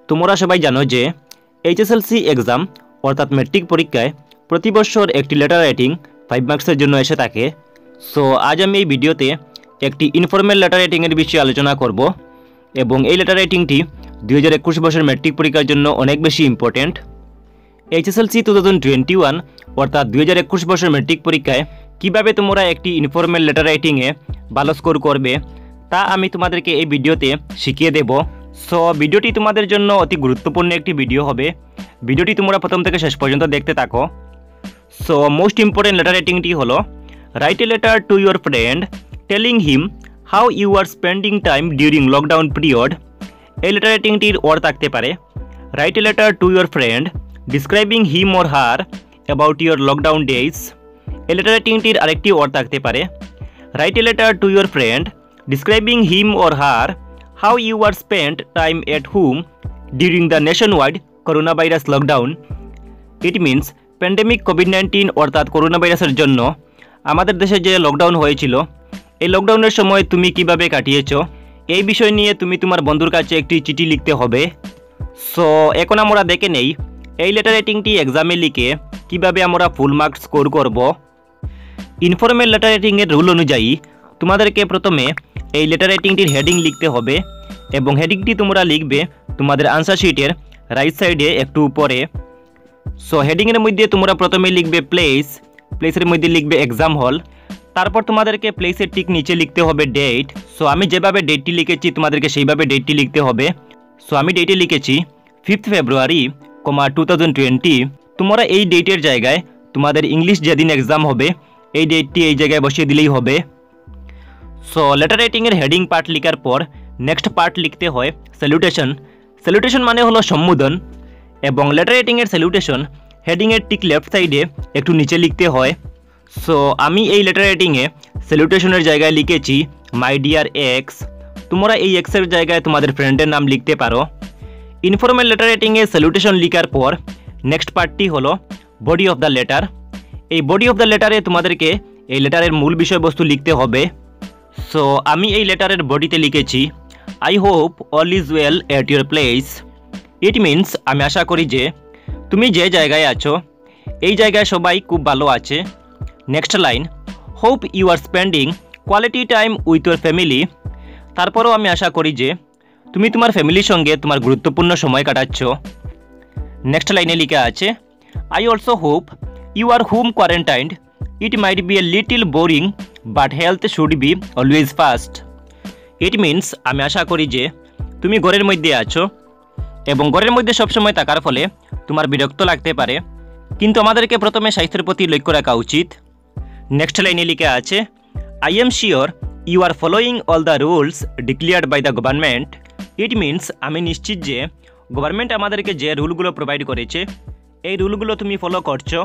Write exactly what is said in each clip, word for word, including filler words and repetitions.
তোমরা সবাই জানো যে এইচএসএলসি এক্সাম অর্থাৎ ম্যাট্রিক পরীক্ষায় প্রতি বছর একটি লেটার রাইটিং ফাইভ মার্কসের জন্য এসে থাকে। সো আজ আমি এই ভিডিওতে একটি ইনফর্মাল লেটার রাইটিংয়ের বিষয়ে আলোচনা করব এবং এই লেটার রাইটিংটি দুই হাজার একুশ বছরের ম্যাট্রিক পরীক্ষার জন্য অনেক বেশি important. HSLC two thousand twenty one অর্থাৎ দুই হাজার একুশ বছরের ম্যাট্রিক পরীক্ষায় কীভাবে তোমরা একটি ইনফর্মাল লেটার রাইটিংয়ে ভালো স্কোর করবে তা আমি তোমাদেরকে এই ভিডিওতে শিখিয়ে দেব। সো ভিডিওটি তোমাদের জন্য অতি গুরুত্বপূর্ণ একটি ভিডিও হবে। ভিডিওটি তোমরা প্রথম থেকে শেষ পর্যন্ত দেখতে থাকো। সো মোস্ট ইম্পর্টেন্ট লেটার রাইটিংটি হলো write a letter to your friend telling him how you are spending time during lockdown period. এই লেটার রাইটিংটির অর্থ থাকতে পারে write a letter to your friend describing him or her about your lockdown days. এই letter রাইটিংটির আরেকটি অর্থ থাকতে পারে write a letter to your friend describing him or her how you are spent time at home during the nationwide coronavirus lockdown. It means pandemic COVID nineteen অর্থাৎ corona ভাইরাসের জন্য আমাদের দেশে যে লকডাউন হয়েছিল এই লকডাউনের সময় তুমি কিভাবে কাটিয়েছো এই বিষয় নিয়ে তুমি তোমার বন্ধুর কাছে একটি চিঠি লিখতে হবে। সো এখন আমরা দেখে নেই এই লেটার রাইটিংটি এক্সামে লিখে কিভাবে আমরা ফুল মার্কস স্কোর করব। ইনফর্মাল লেটার রাইটিংয়ের রুল অনুযায়ী তোমাদেরকে প্রথমে এই লেটার রাইটিংটির হেডিং লিখতে হবে এবং হেডিংটি তোমরা লিখবে তোমাদের আনসার শিটের রাইট সাইডে একটু উপরে। সো হেডিংয়ের মধ্যে তোমরা প্রথমে লিখবে প্লেস, প্লেসের মধ্যে লিখবে এক্সাম হল, তারপর তোমাদেরকে প্লেসের ঠিক নিচে লিখতে হবে ডেট। সো আমি যেভাবে ডেটটি লিখেছি তোমাদেরকে সেইভাবে ডেটটি লিখতে হবে। সো আমি ডেটে লিখেছি fifth February comma two thousand twenty. তোমরা এই ডেটের জায়গায় তোমাদের ইংলিশ যেদিন এক্সাম হবে এই ডেটটি এই জায়গায় বসিয়ে দিলেই হবে। সো লেটার রাইটিংয়ের হেডিং পার্ট লেখার পর নেক্সট পার্ট লিখতে হয় স্যালুটেশন। স্যালুটেশন মানে হলো সম্বোধন এবং লেটার রাইটিংয়ের স্যালুটেশন হেডিংয়ের ঠিক লেফট সাইডে একটু নিচে লিখতে হয়। সো আমি এই লেটার রাইটিংয়ে স্যালুটেশনের জায়গায় লিখেছি মাই ডিয়ার এক্স। তোমরা এই এক্সের জায়গায় তোমাদের ফ্রেন্ডের নাম লিখতে পারো। ইনফর্মাল লেটার রাইটিংয়ে স্যালুটেশন লেখার পর নেক্সট পার্টটি হলো বডি অফ দ্য লেটার। এই বডি অফ দ্য লেটারে তোমাদেরকে এই লেটারের মূল বিষয়বস্তু লিখতে হবে। সো আমি এই লেটারের বডিতে লিখেছি I hope all is well at your place. It means আমি আশা করি যে তুমি যে জায়গায় আছো এই জায়গায় সবাই খুব ভালো আছে। Next line hope you are spending quality time with your family. তারপরেও আমি আশা করি যে তুমি তোমার ফ্যামিলির সঙ্গে তোমার গুরুত্বপূর্ণ সময় কাটাচ্ছ। নেক্সট লাইনে লেখা আছে I also hope you are home quarantined. It might be a little boring but health should be always first. It means আমি আশা করি যে তুমি ঘরের মধ্যে আছো এবং ঘরের মধ্যে সবসময় থাকার ফলে তোমার বিরক্ত লাগতে পারে, কিন্তু আমাদেরকে প্রথমে স্বাস্থ্যের প্রতি লক্ষ্য রাখা উচিত। নেক্সট লাইনে লেখা আছে I am sure you are following all the rules declared by the government. It means আমি নিশ্চিত যে গভর্নমেন্ট আমাদেরকে যে রুলগুলো প্রোভাইড করেছে এই রুলগুলো তুমি ফলো করছো।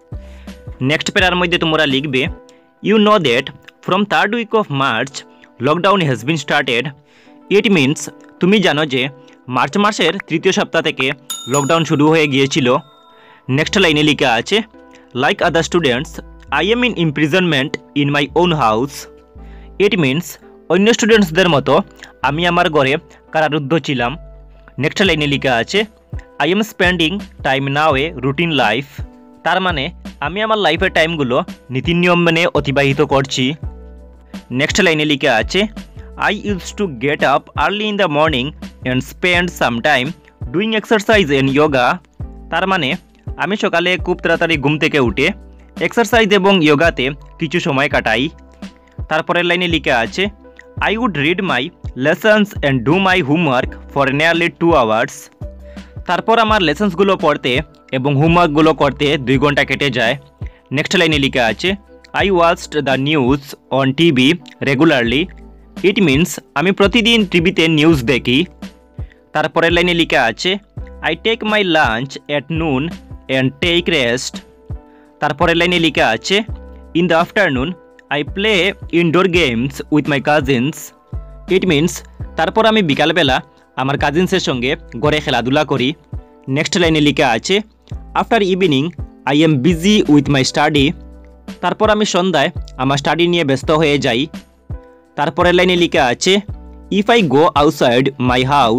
নেক্সট প্যারার মধ্যে তোমরা লিখবে you know that from third week of March lockdown has been started. It means তুমি জানো যে মার্চ মাসের তৃতীয় সপ্তাহ থেকে লকডাউন শুরু হয়ে গিয়েছিল। নেক্সট লাইনে লেখা আছে like other students I am in imprisonment in my own house. It means অন্য স্টুডেন্টসদের মতো আমি আমার ঘরে কারারুদ্ধ ছিলাম। নেক্সট লাইনে লেখা আছে I am spending time now a routine life. তার মানে আমি আমার লাইফের টাইমগুলো নীতি নিয়ম মেনে অতিবাহিত করছি। নেক্সট লাইনে লেখা আছে I use to get up early in the morning and spend some time doing exercise and yoga. তার মানে আমি সকালে খুব তাড়াতাড়ি ঘুম থেকে উঠে এক্সারসাইজ এবং ইয়োগাতে কিছু সময় কাটাই। তারপরের লাইনে লেখা আছে I would read my lessons and do my homework for nearly two hours. তারপর আমার লেসন্সগুলো পড়তে এবং হোমওয়ার্কগুলো করতে দুই ঘন্টা কেটে যায়। নেক্সট লাইনে লেখা আছে I watched the news on TV regularly. It means আমি প্রতিদিন টিভিতে নিউজ দেখি। তারপরের লাইনে লেখা আছে I take my lunch at noon and take rest. তারপরের লাইনে লেখা আছে in the afternoon I play indoor games with my cousins. It means তারপর আমি বিকালবেলা আমার কাজিনসের সঙ্গে ঘরে খেলাধুলা করি। নেক্সট লাইনে লেখা আছে after evening I am busy with my study. তারপর আমি সন্ধ্যায় আমার স্টাডি নিয়ে ব্যস্ত হয়ে যাই। তারপরের লাইনে লেখা আছে if I go outside my house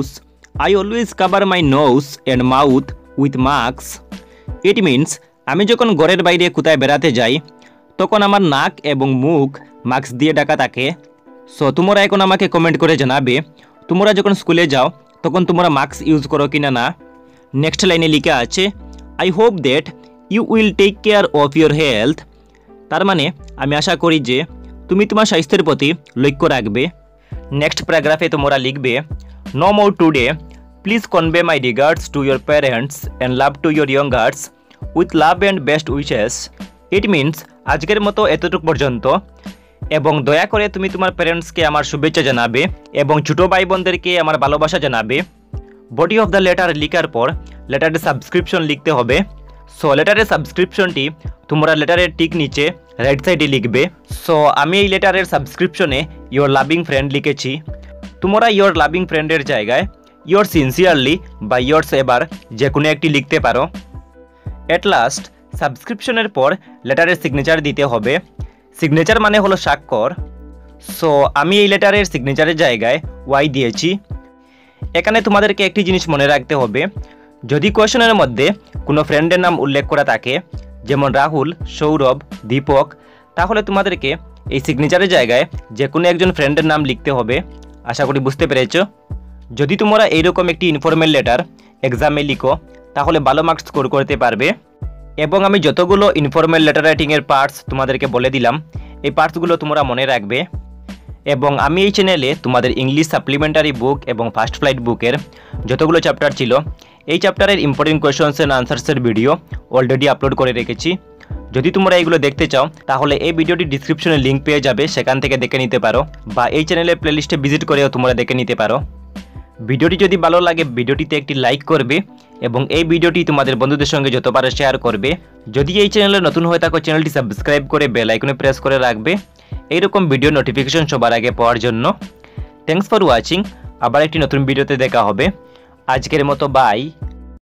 I always cover my nose and mouth with masks. It means আমি যখন ঘরের বাইরে কোথায় বেড়াতে যাই তখন আমার নাক এবং মুখ মাস্ক দিয়ে ঢাকা থাকে। সো তোমরা এখন আমাকে কমেন্ট করে জানাবে তোমরা যখন স্কুলে যাও তখন তোমরা মাস্ক ইউজ করো কিনা না। নেক্সট লাইনে লেখা আছে I hope that you will take care of your health. তার মানে আমি আশা করি যে তুমি তোমার স্বাস্থ্যের প্রতি লক্ষ্য রাখবে। নেক্সট প্যারাগ্রাফে তোমরা লিখবে no more today please convey my regards to your parents and love to your youngers with love and best wishes. It means আজকের মতো এতটুকু পর্যন্ত, এবং দয়া করে তুমি তোমার প্যারেন্টসকে আমার শুভেচ্ছা জানাবে এবং ছোটো ভাই বোনদেরকে আমার ভালোবাসা জানাবে। বডি অফ দ্য লেটার লিখার পর লেটারের সাবস্ক্রিপশন লিখতে হবে। সো লেটারের সাবস্ক্রিপশনটি তোমরা লেটারের ঠিক নিচে রাইট সাইডে লিখবে। সো আমি এই লেটারের সাবস্ক্রিপশনে ইয়োর লাভিং ফ্রেন্ড লিখেছি। তোমরা ইয়োর লাভিং ফ্রেন্ডের জায়গায় ইয়োর সিনসিয়ারলি বা ইয়োরস এবার যে কোনো একটি লিখতে পারো। এট লাস্ট সাবস্ক্রিপশনের পর লেটারের সিগনেচার দিতে হবে। সিগনেচার মানে হলো স্বাক্ষর। সো আমি এই লেটারের সিগনেচারের জায়গায় ওয়াই দিয়েছি। এখানে তোমাদেরকে একটি জিনিস মনে রাখতে হবে, যদি কোয়েশনের মধ্যে কোনো ফ্রেন্ডের নাম উল্লেখ করা থাকে যেমন রাহুল, সৌরভ, দীপক, তাহলে তোমাদেরকে এই সিগনেচারের জায়গায় যে কোনো একজন ফ্রেন্ডের নাম লিখতে হবে। আশা করি বুঝতে পেরেছ। যদি তোমরা এইরকম একটি ইনফর্মাল লেটার এক্সামে লিখো তাহলে ভালো মার্কস স্কোর করতে পারবে। এবং আমি যতগুলো ইনফর্মাল লেটার রাইটিংয়ের পার্টস তোমাদেরকে বলে দিলাম এই পার্টসগুলো তোমরা মনে রাখবে। এবং আমি এই চ্যানেলে তোমাদের ইংলিশ সাপ্লিমেন্টারি বুক এবং ফার্স্ট ফ্লাইট বুকের যতগুলো চ্যাপ্টার ছিল এই চ্যাপ্টারের ইম্পর্টেন্ট কোয়েশ্চনস অ্যান্ড আনসার্সের ভিডিও অলরেডি আপলোড করে রেখেছি। যদি তোমরা এইগুলো দেখতে চাও তাহলে এই ভিডিওটি ডিসক্রিপশনে লিঙ্ক পেয়ে যাবে, সেখান থেকে দেখে নিতে পারো, বা এই চ্যানেলের প্লেলিস্টে ভিজিট করেও তোমরা দেখে নিতে পারো। ভিডিওটি যদি ভালো লাগে ভিডিওটিতে একটি লাইক করবে এবং এই ভিডিওটি তোমাদের বন্ধুদের সঙ্গে যত পারো শেয়ার করবে। যদি এই চ্যানেলে নতুন হয়ে থাকো চ্যানেলটি সাবস্ক্রাইব করে বেল আইকনে প্রেস করে রাখবে এইরকম ভিডিও নোটিফিকেশন সবার আগে পাওয়ার জন্য। Thanks for watching. আবার একটি নতুন ভিডিওতে দেখা হবে। আজকের মতো বাই।